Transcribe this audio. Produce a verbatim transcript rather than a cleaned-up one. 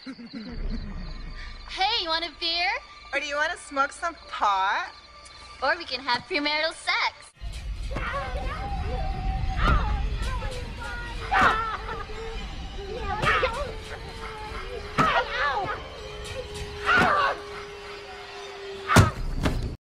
Hey, you want a beer? Or do you want to smoke some pot? Or we can have premarital sex.